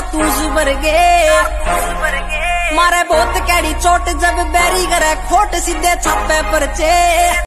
कारतूस वर्गे। मारे बहुत कैडी चोट जब बैरी करे खोट सीधे छापे परचे।